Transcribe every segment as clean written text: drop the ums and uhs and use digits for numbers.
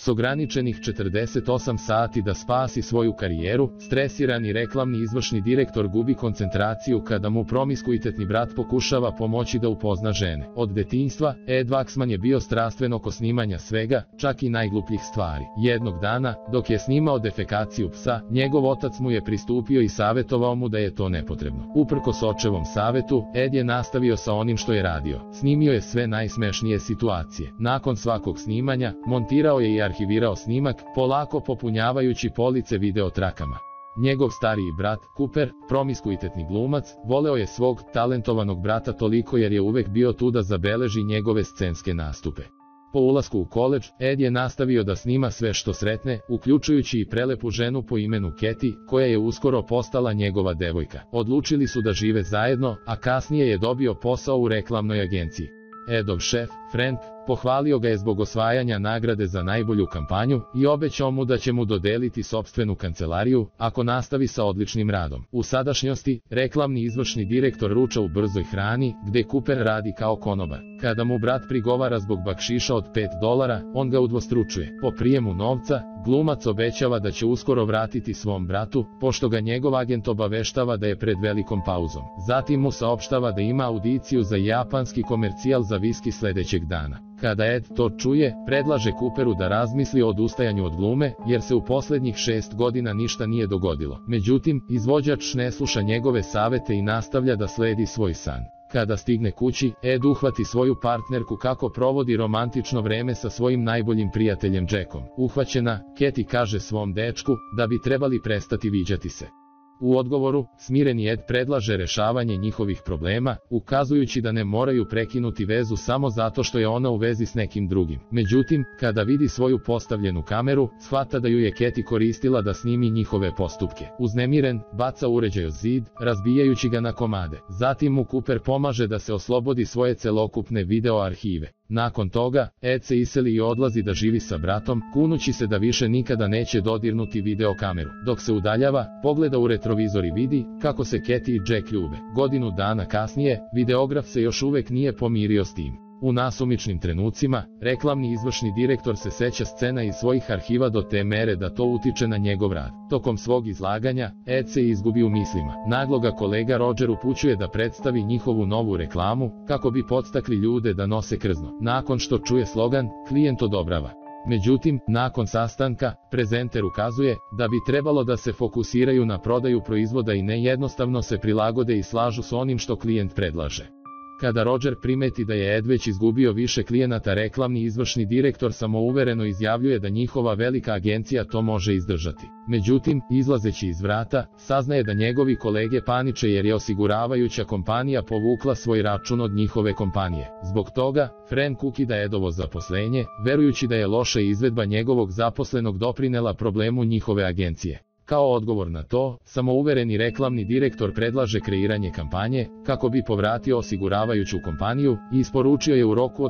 s ograničenih 48 sati da spasi svoju karijeru, stresirani reklamni izvršni direktor gubi koncentraciju kada mu promiskuitetni brat pokušava pomoći da upozna žene. Od detinjstva, Ed Waxman je bio strastven oko snimanja svega, čak i najglupljih stvari. Jednog dana, dok je snimao defekaciju psa, njegov otac mu je pristupio i savjetovao mu da je to nepotrebno. Uprkos očevom savjetu, Ed je nastavio sa onim što je radio. Snimio je sve najsmešnije situacije. Nakon svakog snimanja, montirao je i arhivirao snimak, polako popunjavajući police videotrakama. Njegov stariji brat, Cooper, promiskuitetni glumac, voleo je svog talentovanog brata toliko jer je uvek bio tu da zabeleži njegove scenske nastupe. Po ulasku u koledž, Ed je nastavio da snima sve što sretne, uključujući i prelepu ženu po imenu Katie, koja je uskoro postala njegova devojka. Odlučili su da žive zajedno, a kasnije je dobio posao u reklamnoj agenciji. Edov šef, Frank, pohvalio ga je zbog osvajanja nagrade za najbolju kampanju i obećao mu da će mu dodeliti sopstvenu kancelariju ako nastavi sa odličnim radom. U sadašnjosti, reklamni izvršni direktor ruča u brzoj hrani, gde Cooper radi kao konobar. Kada mu brat prigovara zbog bakšiša od $5, on ga udvostručuje. Po prijemu novca, glumac obećava da će uskoro vratiti svom bratu, pošto ga njegov agent obaveštava da je pred velikom pauzom. Zatim mu saopštava da ima audiciju za japanski komercijal za viski sledećeg dana. Kada Ed to čuje, predlaže Cooperu da razmisli o odustajanju od glume, jer se u poslednjih 6 godina ništa nije dogodilo. Međutim, izvođač ne sluša njegove savete i nastavlja da sledi svoj san. Kada stigne kući, Ed uhvati svoju partnerku kako provodi romantično vreme sa svojim najboljim prijateljem Jackom. Uhvaćena, Katie kaže svom dečku da bi trebali prestati viđati se. U odgovoru, smireni Ed predlaže rešavanje njihovih problema, ukazujući da ne moraju prekinuti vezu samo zato što je ona u vezi s nekim drugim. Međutim, kada vidi svoju postavljenu kameru, shvata da ju je Katie koristila da snimi njihove postupke. Uznemiren, baca uređaj o zid, razbijajući ga na komade. Zatim mu Cooper pomaže da se oslobodi svoje celokupne video arhive. Nakon toga, Ed se iseli i odlazi da živi sa bratom, kunući se da više nikada neće dodirnuti videokameru. Dok se udaljava, pogleda u retrovizor i vidi kako se Katie i Jack ljube. Godinu dana kasnije, videograf se još uvek nije pomirio s tim. U nasumičnim trenucima, reklamni izvršni direktor se seća scena iz svojih arhiva do te mere da to utiče na njegov rad. Tokom svog izlaganja, Ed se izgubi u mislima. Naglo ga kolega Roger upućuje da predstavi njihovu novu reklamu, kako bi podstakli ljude da nose krzno. Nakon što čuje slogan, klijent odobrava. Međutim, nakon sastanka, prezenter ukazuje da bi trebalo da se fokusiraju na prodaju proizvoda i ne jednostavno se prilagode i slažu s onim što klijent predlaže. Kada Roger primeti da je Ed već izgubio više klijenata, reklamni izvršni direktor samouvereno izjavljuje da njihova velika agencija to može izdržati. Međutim, izlazeći iz vrata, saznaje da njegovi kolege paniče jer je osiguravajuća kompanija povukla svoj račun od njihove kompanije. Zbog toga, Frank ukida Edovo zaposlenje, verujući da je loša izvedba njegovog zaposlenog doprinela problemu njihove agencije. Kao odgovor na to, samouvereni reklamni direktor predlaže kreiranje kampanje, kako bi povratio osiguravajuću kompaniju, i isporučio je u roku od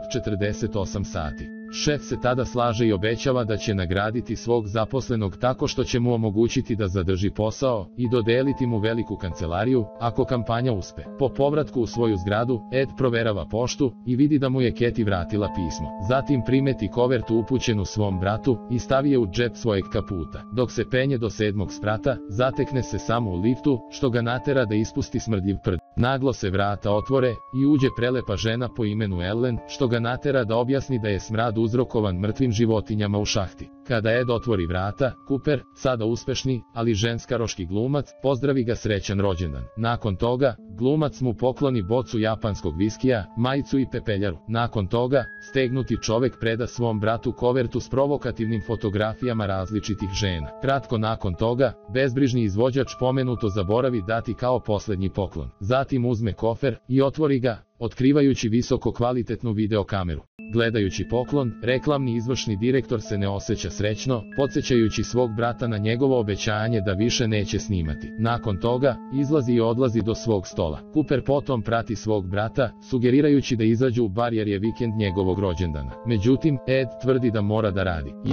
48 sati. Šef se tada slaže i obećava da će nagraditi svog zaposlenog tako što će mu omogućiti da zadrži posao i dodeliti mu veliku kancelariju, ako kampanja uspe. Po povratku u svoju zgradu, Ed proverava poštu i vidi da mu je Katie vratila pismo. Zatim primeti kovertu upućenu svom bratu i stavi je u džep svojeg kaputa. Dok se penje do 7. sprata, zatekne se samo u liftu, što ga natera da ispusti smrdljiv prd. Naglo se vrata otvore i uđe prelepa žena po imenu Ellen, što ga natera da objasni da je smrad uzrokovan mrtvim životinjama u šahti. Kada Ed otvori vrata, Cooper, sada uspešni, ali ženskaroški glumac, pozdravi ga srećan rođendan. Nakon toga, glumac mu pokloni bocu japanskog viskija, majicu i pepeljaru. Nakon toga, stegnuti čovek preda svom bratu kovertu s provokativnim fotografijama različitih žena. Kratko nakon toga, bezbrižni izvođač pomenuto zaboravi dati kao poslednji poklon. Zatim uzme kofer i otvori ga, otkrivajući visoko kvalitetnu videokameru. Gledajući poklon, reklamni izvršni direktor se ne osjeća srećno, podsjećajući svog brata na njegovo obećanje da više neće snimati. Nakon toga, izlazi i odlazi do svog stola. Cooper potom prati svog brata, sugerirajući da izađu u bar jer je vikend njegovog rođendana. Međutim, Ed tvrdi da mora da radi. Ipak,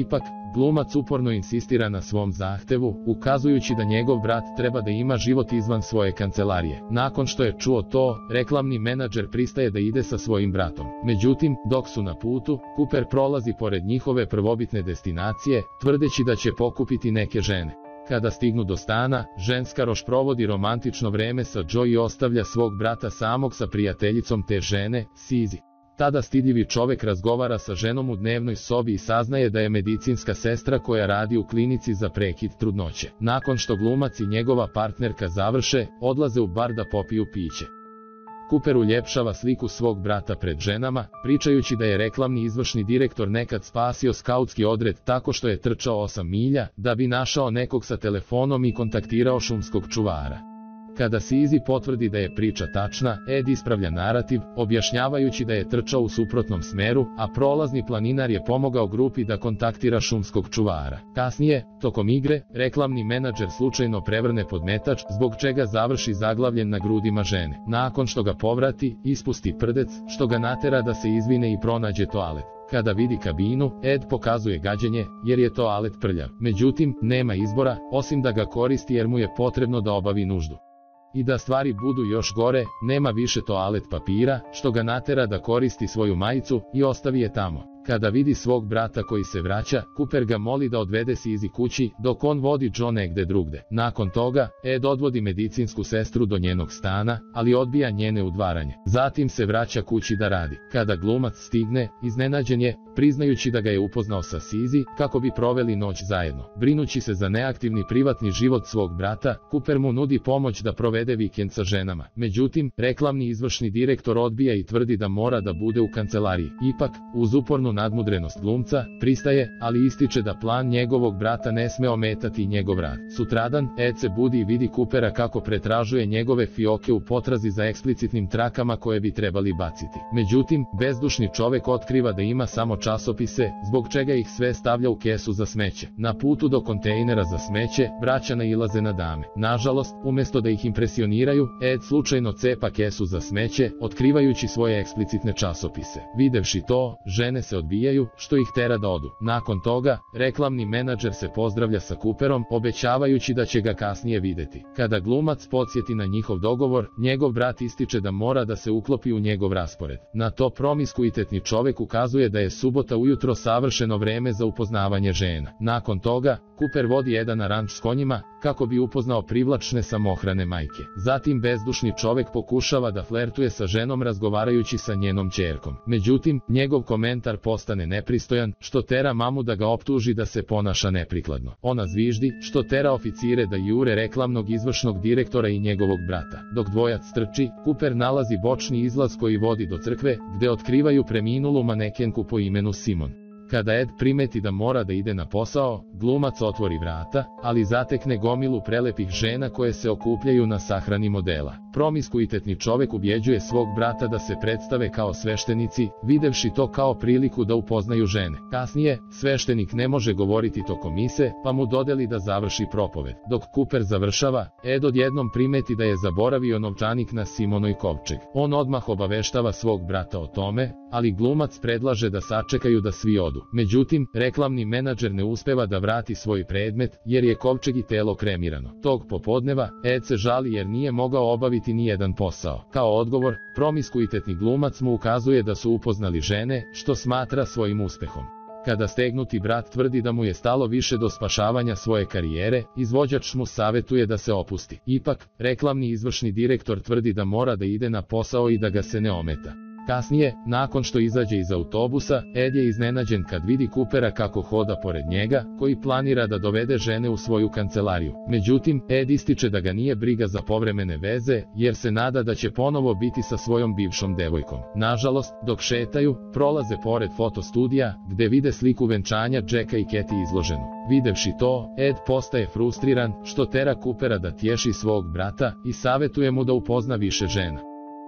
glumac uporno insistira na svom zahtevu, ukazujući da njegov brat treba da ima život izvan svoje kancelarije. Nakon što je čuo to, reklamni menadžer pristaje da ide sa svojim bratom. Međutim, dok su na putu, Cooper prolazi pored njihove prvobitne destinacije, tvrdeći da će pokupiti neke žene. Kada stignu do stana, ženska roš provodi romantično vreme sa Joe i ostavlja svog brata samog sa prijateljicom te žene, Sizi. Tada stidljivi čovek razgovara sa ženom u dnevnoj sobi i saznaje da je medicinska sestra koja radi u klinici za prekid trudnoće. Nakon što glumac i njegova partnerka završe, odlaze u bar da popiju piće. Cooper uljepšava sliku svog brata pred ženama, pričajući da je reklamni izvršni direktor nekad spasio skautski odred tako što je trčao 8 milja, da bi našao nekog sa telefonom i kontaktirao šumskog čuvara. Kada Sizi potvrdi da je priča tačna, Ed ispravlja narativ, objašnjavajući da je trčao u suprotnom smeru, a prolazni planinar je pomogao grupi da kontaktira šumskog čuvara. Kasnije, tokom igre, reklamni menadžer slučajno prevrne podmetač, zbog čega završi zaglavljen na grudima žene. Nakon što ga povrati, ispusti prdec, što ga natera da se izvine i pronađe toalet. Kada vidi kabinu, Ed pokazuje gađenje, jer je toalet prljav. Međutim, nema izbora, osim da ga koristi jer mu je potrebno da obavi nuždu. I da stvari budu još gore, nema više toalet papira, što ga natera da koristi svoju majicu i ostavi je tamo. Kada vidi svog brata koji se vraća, Cooper ga moli da odvede Sizi kući, dok on vodi Joe negde drugde. Nakon toga, Ed odvodi medicinsku sestru do njenog stana, ali odbija njene udvaranje. Zatim se vraća kući da radi. Kada glumac stigne, iznenađen je, priznajući da ga je upoznao sa Sizi, kako bi proveli noć zajedno. Brinući se za neaktivni privatni život svog brata, Cooper mu nudi pomoć da provede vikend sa ženama. Međutim, reklamni izvršni direktor odbija i tvrdi da mora da bude u kancelariji. Ipak, uz upornu nadmudrenost glumca, pristaje, ali ističe da plan njegovog brata ne sme ometati njegov rad. Sutradan, Ed se budi i vidi Coopera kako pretražuje njegove fioke u potrazi za eksplicitnim trakama koje bi trebali baciti. Međutim, bezdušni čovek otkriva da ima samo časopise, zbog čega ih sve stavlja u kesu za smeće. Na putu do kontejnera za smeće, braća nailaze na dame. Nažalost, umesto da ih impresioniraju, Ed slučajno cepa kesu za smeće, otkrivajući svoje eksplicitne časopise. Videvši to, žene se odbijaju, što ih tera da odu. Nakon toga, reklamni menadžer se pozdravlja sa Cooperom, obećavajući da će ga kasnije videti. Kada glumac podsjeti na njihov dogovor, njegov brat ističe da mora da se uklopi u njegov raspored. Na to promiskuitetni čovek ukazuje da je subota ujutro savršeno vreme za upoznavanje žena. Nakon toga, Cooper vodi Eda na ranč s konjima, kako bi upoznao privlačne samohrane majke. Zatim bezdušni čovek pokušava da flertuje sa ženom razgovarajući sa njenom ćerkom. Međutim, njegov komentar postane nepristojan, što tera mamu da ga optuži da se ponaša neprikladno. Ona zviždi, što tera oficire da jure reklamnog izvršnog direktora i njegovog brata. Dok dvojac trči, Cooper nalazi bočni izlaz koji vodi do crkve, gde otkrivaju preminulu manekenku po imenu Simon. Kada Ed primeti da mora da ide na posao, glumac otvori vrata, ali zatekne gomilu prelepih žena koje se okupljaju na sahrani modela. Promiskuitetni čovek ubjeđuje svog brata da se predstave kao sveštenici, videvši to kao priliku da upoznaju žene. Kasnije, sveštenik ne može govoriti tokom mise, pa mu dodeli da završi propoved. Dok Cooper završava, Ed odjednom primeti da je zaboravio novčanik na Simonoj kovčeg. On odmah obaveštava svog brata o tome, ali glumac predlaže da sačekaju da svi odu. Međutim, reklamni menadžer ne uspeva da vrati svoj predmet, jer je kovčeg i telo kremirano. Tog popodneva, Ed se žali jer nije mogao obaviti ni jedan posao. Kao odgovor, promiskuitetni glumac mu ukazuje da su upoznali žene, što smatra svojim uspehom. Kada stegnuti brat tvrdi da mu je stalo više do spašavanja svoje karijere, izvođač mu savetuje da se opusti. Ipak, reklamni izvršni direktor tvrdi da mora da ide na posao i da ga se ne ometa. Kasnije, nakon što izađe iz autobusa, Ed je iznenađen kad vidi Coopera kako hoda pored njega, koji planira da dovede žene u svoju kancelariju. Međutim, Ed ističe da ga nije briga za povremene veze, jer se nada da će ponovo biti sa svojom bivšom devojkom. Nažalost, dok šetaju, prolaze pored fotostudija, gde vide sliku venčanja Jacka i Katie izloženu. Videvši to, Ed postaje frustriran, što tera Coopera da tješi svog brata i savetuje mu da upozna više žena.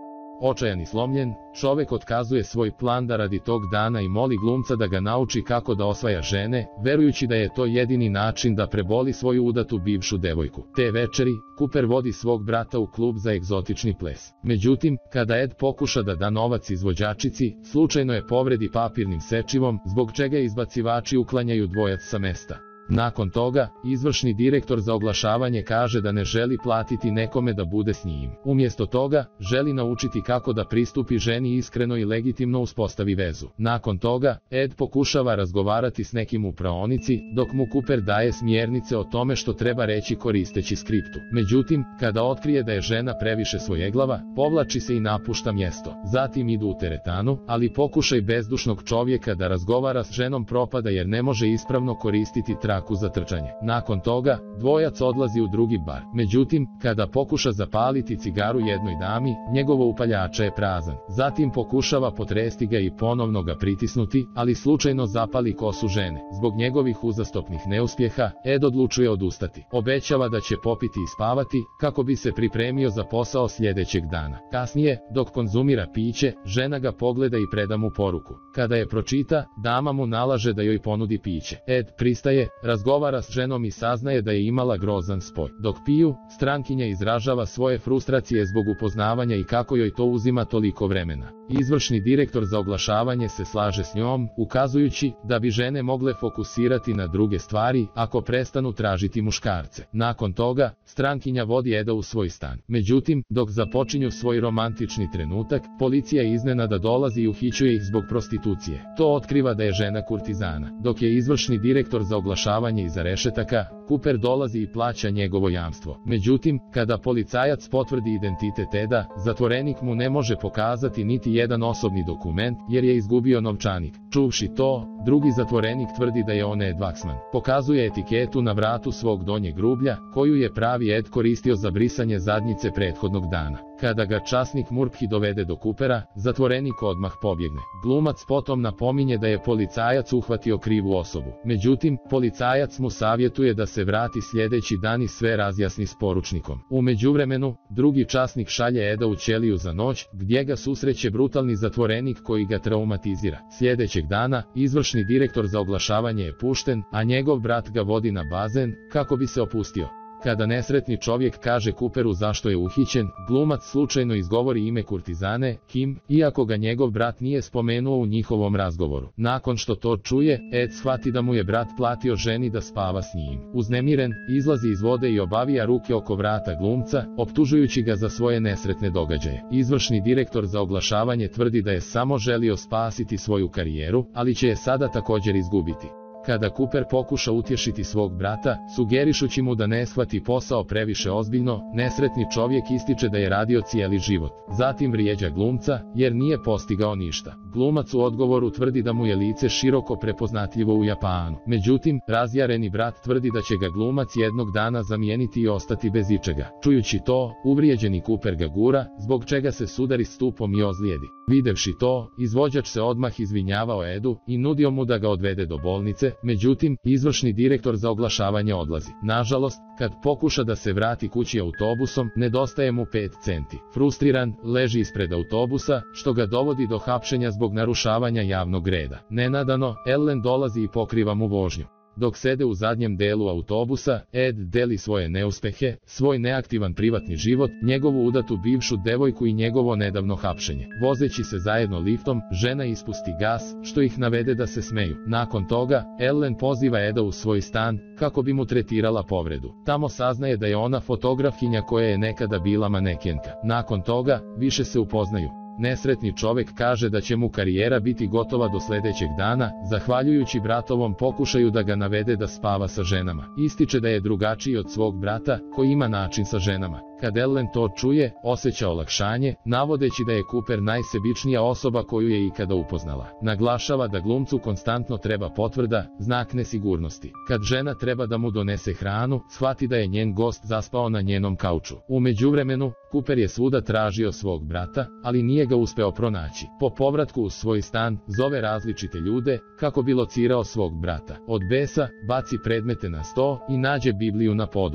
Očajan i slomljen, čovek otkazuje svoj plan da radi tog dana i moli glumca da ga nauči kako da osvaja žene, verujući da je to jedini način da preboli svoju udatu bivšu devojku. Te večeri, Cooper vodi svog brata u klub za egzotični ples. Međutim, kada Ed pokuša da da novac izvođačici, slučajno je povredi papirnim sečivom, zbog čega izbacivači uklanjaju dvojac sa mesta. Nakon toga, izvršni direktor za oglašavanje kaže da ne želi platiti nekome da bude s njim. Umjesto toga, želi naučiti kako da pristupi ženi i iskreno i legitimno uspostavi vezu. Nakon toga, Ed pokušava razgovarati s nekim u praonici, dok mu Cooper daje smjernice o tome što treba reći koristeći skriptu. Međutim, kada otkrije da je žena previše svojeglava, povlači se i napušta mjesto. Zatim idu u teretanu, ali pokušaj bezdušnog čovjeka da razgovara s ženom propada jer ne može ispravno koristiti traku za trčanje. Nakon toga, dvojac odlazi u drugi bar. Međutim, kada pokuša zapaliti cigaru jednoj dami, njegovo upaljača je prazan. Zatim pokušava potresti ga i ponovno ga pritisnuti, ali slučajno zapali kosu žene. Zbog njegovih uzastopnih neuspjeha, Ed odlučuje odustati. Obećava da će popiti i spavati, kako bi se pripremio za posao sljedećeg dana. Kasnije, dok konzumira piće, žena ga pogleda i preda mu poruku. Kada je pročita, dama mu nalaže da joj ponudi piće. Ed pristaje, razgovara s ženom i saznaje da je imala grozan spoj. Dok piju, strankinja izražava svoje frustracije zbog upoznavanja i kako joj to uzima toliko vremena. Izvršni direktor za oglašavanje se slaže s njom, ukazujući da bi žene mogle fokusirati na druge stvari ako prestanu tražiti muškarce. Nakon toga, strankinja vodi Eda u svoj stan. Međutim, dok započinju svoj romantični trenutak, policija iznenada dolazi i uhićuje ih zbog prostitucije. To otkriva da je žena kurtizana. Dok je izvršni direktor za oglašavanje iza rešetaka, Cooper dolazi i plaća njegovo jamstvo. Međutim, kada policajac potvrdi identitet Eda, zatvorenik mu ne može pokazati niti jedan osobni dokument, jer je izgubio novčanik. Čuvši to, drugi zatvorenik tvrdi da je on Ed Waxman. Pokazuje etiketu na vratu svog donjeg rublja, koju je pravi Ed koristio za brisanje zadnjice prethodnog dana. Kada ga časnik Murphy dovede do Coopera, zatvorenik odmah pobjegne. Glumac potom napominje da je policajac uhvatio krivu osobu. Međutim, policajac mu savjetuje da se vrati sljedeći dan i sve razjasni s poručnikom. U međuvremenu, drugi časnik šalje Eda u ćeliju za noć, gdje ga susreće brutalni zatvorenik koji ga traumatizira. Sljedećeg dana, izvršni direktor za oglašavanje je pušten, a njegov brat ga vodi na bazen, kako bi se opustio. Kada nesretni čovjek kaže Cooperu zašto je uhićen, glumac slučajno izgovori ime kurtizane, Kim, iako ga njegov brat nije spomenuo u njihovom razgovoru. Nakon što to čuje, Ed shvati da mu je brat platio ženi da spava s njim. Uznemiren, izlazi iz vode i obavija ruke oko vrata glumca, optužujući ga za svoje nesretne događaje. Izvršni direktor za oglašavanje tvrdi da je samo želio spasiti svoju karijeru, ali će je sada također izgubiti. Kada Cooper pokuša utješiti svog brata, sugerišući mu da ne shvati posao previše ozbiljno, nesretni čovjek ističe da je radio cijeli život. Zatim vrijeđa glumca, jer nije postigao ništa. Glumac u odgovoru tvrdi da mu je lice široko prepoznatljivo u Japanu. Međutim, razjareni brat tvrdi da će ga glumac jednog dana zamijeniti i ostati bez ičega. Čujući to, uvrijeđeni Cooper ga gura, zbog čega se sudari stupom i ozlijedi. Videvši to, izvođač se odmah izvinjavao Edu i nudio mu da ga odvede do bolnice, međutim, izvršni direktor za oglašavanje odlazi. Nažalost, kad pokuša da se vrati kući autobusom, nedostaje mu 5 centi. Frustriran, leži ispred autobusa, što ga dovodi do hapšenja zbog narušavanja javnog reda. Nenadano, Ellen dolazi i pokriva mu vožnju. Dok sede u zadnjem delu autobusa, Ed deli svoje neuspehe, svoj neaktivan privatni život, njegovu udatu bivšu devojku i njegovo nedavno hapšenje. Vozeći se zajedno liftom, žena ispusti gas, što ih navede da se smeju. Nakon toga, Ellen poziva Eda u svoj stan, kako bi mu tretirala povredu. Tamo saznaje da je ona fotografkinja koja je nekada bila manekenka. Nakon toga, više se upoznaju. Nesretni čovjek kaže da će mu karijera biti gotova do sljedećeg dana, zahvaljujući bratovom pokušaju da ga navede da spava sa ženama. Ističe da je drugačiji od svog brata, koji ima način sa ženama. Kad Ellen to čuje, osjeća olakšanje, navodeći da je Cooper najsebičnija osoba koju je ikada upoznala. Naglašava da glumcu konstantno treba potvrda, znak nesigurnosti. Kad žena treba da mu donese hranu, shvati da je njen gost zaspao na njenom kauču. U međuvremenu, Cooper je svuda tražio svog brata, ali nije ga uspeo pronaći. Po povratku u svoj stan, zove različite ljude, kako bi locirao svog brata. Od besa, baci predmete na sto i nađe Bibliju na podu.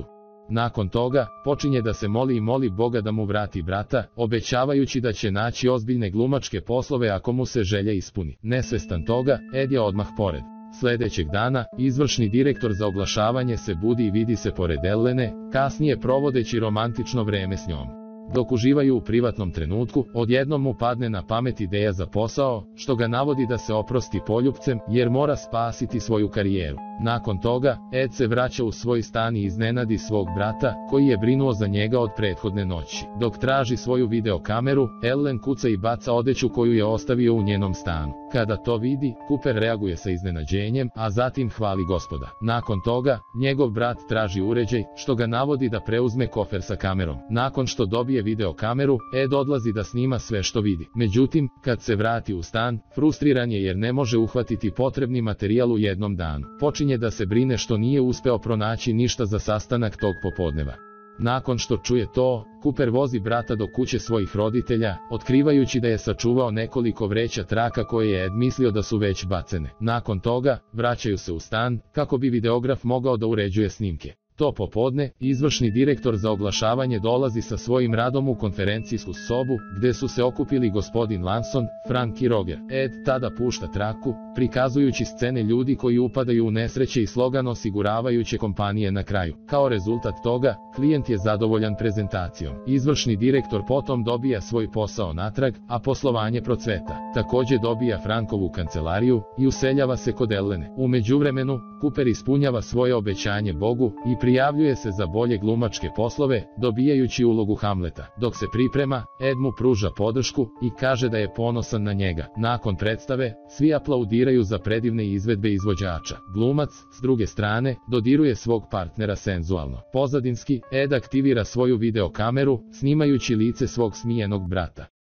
Nakon toga, počinje da se moli i moli Boga da mu vrati brata, obećavajući da će naći ozbiljne glumačke poslove ako mu se želja ispuni. Nesvestan toga, Ed je odmah pored. Sljedećeg dana, izvršni direktor za oglašavanje se budi i vidi se pored Ellene, kasnije provodeći romantično vreme s njom. Dok uživaju u privatnom trenutku, odjednom mu padne na pamet ideja za posao, što ga navodi da se oprosti poljupcem, jer mora spasiti svoju karijeru. Nakon toga, Ed se vraća u svoj stan i iznenadi svog brata, koji je brinuo za njega od prethodne noći. Dok traži svoju videokameru, Ellen kuca i baca odeću koju je ostavio u njenom stanu. Kada to vidi, Cooper reaguje sa iznenađenjem, a zatim hvali Gospoda. Nakon toga, njegov brat traži uređaj, što ga navodi da preuzme kofer sa kamerom. Nakon što dobije videokameru, Ed odlazi da snima sve što vidi. Međutim, kad se vrati u stan, frustriran je jer ne može uhvatiti potrebni materijal u jednom danu. Počinje da se brine što nije uspeo pronaći ništa za sastanak tog popodneva. Nakon što čuje to, Cooper vozi brata do kuće svojih roditelja, otkrivajući da je sačuvao nekoliko vreća traka koje je Ed mislio da su već bacene. Nakon toga, vraćaju se u stan, kako bi videograf mogao da uređuje snimke. To popodne, izvršni direktor za oglašavanje dolazi sa svojim radom u konferencijsku sobu, gde su se okupili gospodin Lanson, Frank i Roger. Ed tada pušta traku, prikazujući scene ljudi koji upadaju u nesreće i slogan osiguravajuće kompanije na kraju. Kao rezultat toga, klijent je zadovoljan prezentacijom. Izvršni direktor potom dobija svoj posao natrag, a poslovanje procveta. Takođe dobija Frankovu kancelariju i useljava se kod Ellene. U međuvremenu, Cooper ispunjava svoje obećanje Bogu i prijavljuje se za bolje glumačke poslove, dobijajući ulogu Hamleta. Dok se priprema, Ed mu pruža podršku i kaže da je ponosan na njega. Nakon predstave, svi aplaudiraju za predivne izvedbe izvođača. Glumac, s druge strane, dodiruje svog partnera senzualno. Pozadinski, Ed aktivira svoju videokameru, snimajući lice svog smijenog brata.